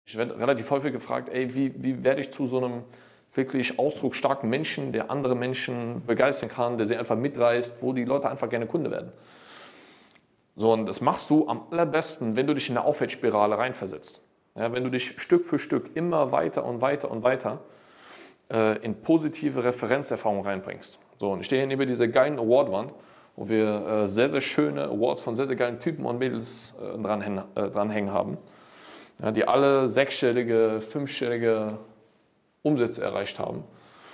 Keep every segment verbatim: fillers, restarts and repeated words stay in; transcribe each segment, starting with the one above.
Ich werde relativ häufig gefragt, ey, wie, wie werde ich zu so einem wirklich ausdrucksstarken Menschen, der andere Menschen begeistern kann, der sie einfach mitreißt, wo die Leute einfach gerne Kunde werden. So, und das machst du am allerbesten, wenn du dich in eine Aufwärtsspirale reinversetzt. Ja, wenn du dich Stück für Stück immer weiter und weiter und weiter äh, in positive Referenzerfahrungen reinbringst. So, und ich stehe hier neben dieser geilen Awardwand, wo wir äh, sehr, sehr schöne Awards von sehr, sehr geilen Typen und Mädels äh, dranhängen, äh, dranhängen haben, ja, die alle sechsstellige, fünfstellige Umsätze erreicht haben.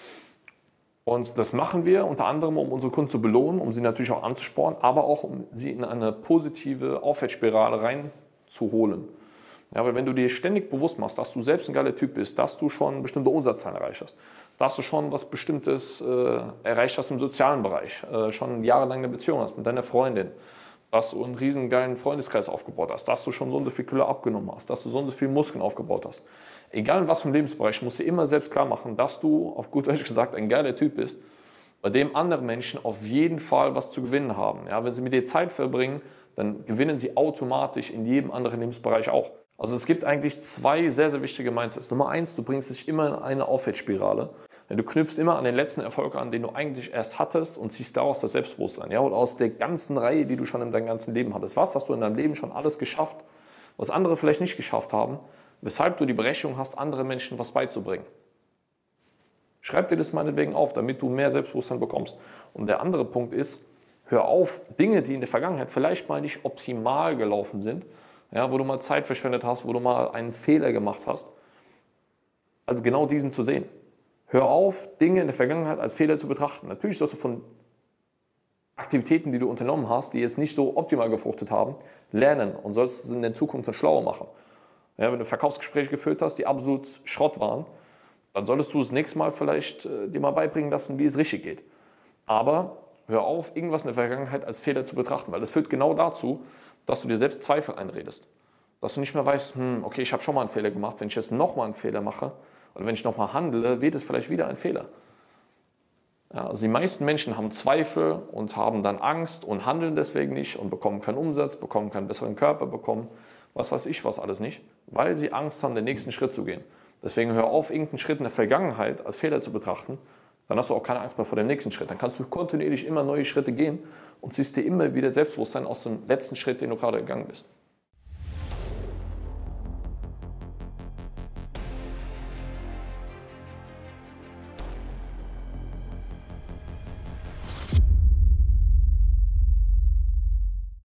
Und das machen wir unter anderem, um unsere Kunden zu belohnen, um sie natürlich auch anzuspornen, aber auch um sie in eine positive Aufwärtsspirale reinzuholen. Ja, weil wenn du dir ständig bewusst machst, dass du selbst ein geiler Typ bist, dass du schon bestimmte Umsatzzahlen erreicht hast, dass du schon was Bestimmtes äh, erreicht hast im sozialen Bereich, äh, schon jahrelang eine Beziehung hast mit deiner Freundin, dass du einen riesen geilen Freundeskreis aufgebaut hast, dass du schon so und so viel Kilo abgenommen hast, dass du so und so viel Muskeln aufgebaut hast. Egal in was für einem Lebensbereich, musst du dir immer selbst klar machen, dass du, auf gut Deutsch gesagt, ein geiler Typ bist, bei dem andere Menschen auf jeden Fall was zu gewinnen haben. Ja, wenn sie mit dir Zeit verbringen, dann gewinnen sie automatisch in jedem anderen Lebensbereich auch. Also es gibt eigentlich zwei sehr, sehr wichtige Mindsets. Nummer eins, du bringst dich immer in eine Aufwärtsspirale. Du knüpfst immer an den letzten Erfolg an, den du eigentlich erst hattest und ziehst daraus das Selbstbewusstsein. Ja? Und aus der ganzen Reihe, die du schon in deinem ganzen Leben hattest. Was hast du in deinem Leben schon alles geschafft, was andere vielleicht nicht geschafft haben, weshalb du die Berechtigung hast, anderen Menschen was beizubringen. Schreib dir das meinetwegen auf, damit du mehr Selbstbewusstsein bekommst. Und der andere Punkt ist, hör auf, Dinge, die in der Vergangenheit vielleicht mal nicht optimal gelaufen sind, ja, wo du mal Zeit verschwendet hast, wo du mal einen Fehler gemacht hast, als genau diesen zu sehen. Hör auf, Dinge in der Vergangenheit als Fehler zu betrachten. Natürlich sollst du von Aktivitäten, die du unternommen hast, die jetzt nicht so optimal gefruchtet haben, lernen und sollst es in der Zukunft dann schlauer machen. Ja, wenn du Verkaufsgespräche geführt hast, die absolut Schrott waren, dann solltest du das nächste Mal vielleicht äh, dir mal beibringen lassen, wie es richtig geht. Aber hör auf, irgendwas in der Vergangenheit als Fehler zu betrachten, weil das führt genau dazu, dass du dir selbst Zweifel einredest. Dass du nicht mehr weißt, hm, okay, ich habe schon mal einen Fehler gemacht, wenn ich jetzt nochmal einen Fehler mache oder wenn ich nochmal handle, wird es vielleicht wieder ein Fehler. Ja, also die meisten Menschen haben Zweifel und haben dann Angst und handeln deswegen nicht und bekommen keinen Umsatz, bekommen keinen besseren Körper, bekommen was weiß ich was alles nicht, weil sie Angst haben, den nächsten Schritt zu gehen. Deswegen hör auf, irgendeinen Schritt in der Vergangenheit als Fehler zu betrachten, dann hast du auch keine Angst mehr vor dem nächsten Schritt. Dann kannst du kontinuierlich immer neue Schritte gehen und ziehst dir immer wieder Selbstbewusstsein aus dem letzten Schritt, den du gerade gegangen bist.